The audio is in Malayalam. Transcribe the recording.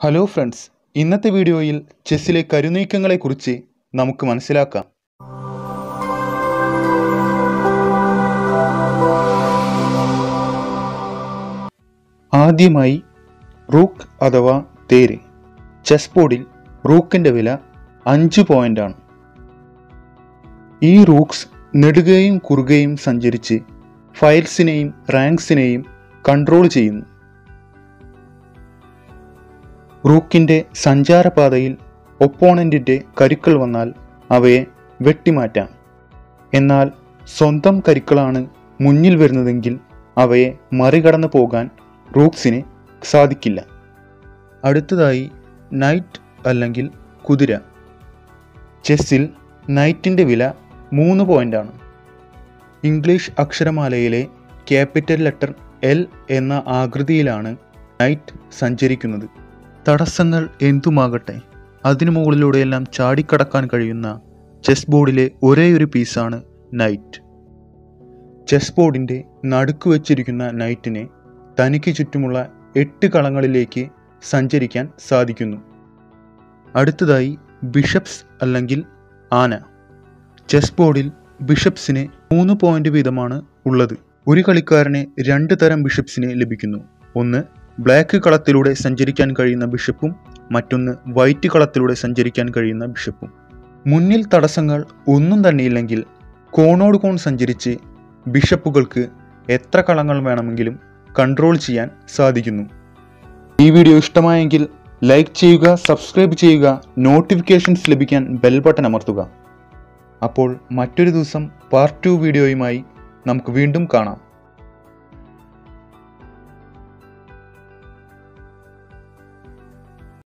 ഹലോ ഫ്രണ്ട്സ്, ഇന്നത്തെ വീഡിയോയിൽ ചെസ്സിലെ കരുനീക്കങ്ങളെക്കുറിച്ച് നമുക്ക് മനസ്സിലാക്കാം. ആദ്യമായി റൂക്ക് അഥവാ തേര്. ചെസ് ബോർഡിൽ റൂക്കിൻ്റെ വില 5 പോയിന്റാണ്. ഈ റൂക്സ് നെടുകയും കുറുകയും സഞ്ചരിച്ച് ഫയൽസിനെയും റാങ്ക്സിനെയും കൺട്രോൾ ചെയ്യുന്നു. റൂക്കിൻ്റെ സഞ്ചാരപാതയിൽ ഒപ്പോണൻറ്റിൻ്റെ കരുക്കൾ വന്നാൽ അവയെ വെട്ടിമാറ്റാം. എന്നാൽ സ്വന്തം കരുക്കളാണ് മുന്നിൽ വരുന്നതെങ്കിൽ അവയെ മറികടന്നു പോകാൻ റൂക്സിന് സാധിക്കില്ല. അടുത്തതായി നൈറ്റ് അല്ലെങ്കിൽ കുതിര. ചെസ്സിൽ നൈറ്റിൻ്റെ വില 3 പോയിന്റാണ്. ഇംഗ്ലീഷ് അക്ഷരമാലയിലെ ക്യാപിറ്റൽ ലെറ്റർ L എന്ന ആകൃതിയിലാണ് നൈറ്റ് സഞ്ചരിക്കുന്നത്. തടസ്സങ്ങൾ എന്തുമാകട്ടെ, അതിനു മുകളിലൂടെയെല്ലാം ചാടിക്കടക്കാൻ കഴിയുന്ന ചെസ് ബോർഡിലെ ഒരേയൊരു പീസാണ് നൈറ്റ്. ചെസ് ബോർഡിൻ്റെ നടുക്ക് വച്ചിരിക്കുന്ന നൈറ്റിനെ തനിക്ക് ചുറ്റുമുള്ള 8 കളങ്ങളിലേക്ക് സഞ്ചരിക്കാൻ സാധിക്കുന്നു. അടുത്തതായി ബിഷപ്സ് അല്ലെങ്കിൽ ആന. ചെസ് ബോർഡിൽ ബിഷപ്സിന് 3 പോയിന്റ് വീതമാണ് ഉള്ളത്. ഒരു കളിക്കാരന് 2 തരം ബിഷപ്സിന് ലഭിക്കുന്നു. ഒന്ന് ബ്ലാക്ക് കളത്തിലൂടെ സഞ്ചരിക്കാൻ കഴിയുന്ന ബിഷപ്പും മറ്റൊന്ന് വൈറ്റ് കളത്തിലൂടെ സഞ്ചരിക്കാൻ കഴിയുന്ന ബിഷപ്പും. മുന്നിൽ തടസ്സങ്ങൾ ഒന്നും തന്നെയില്ലെങ്കിൽ കോണോട് കോൺ സഞ്ചരിച്ച് ബിഷപ്പുകൾക്ക് എത്ര കളങ്ങൾ വേണമെങ്കിലും കൺട്രോൾ ചെയ്യാൻ സാധിക്കുന്നു. ഈ വീഡിയോ ഇഷ്ടമായെങ്കിൽ ലൈക്ക് ചെയ്യുക, സബ്സ്ക്രൈബ് ചെയ്യുക, നോട്ടിഫിക്കേഷൻസ് ലഭിക്കാൻ ബെൽ ബട്ടൺ അമർത്തുക. അപ്പോൾ മറ്റൊരു ദിവസം പാർട്ട് 2 വീഡിയോയുമായി നമുക്ക് വീണ്ടും കാണാം.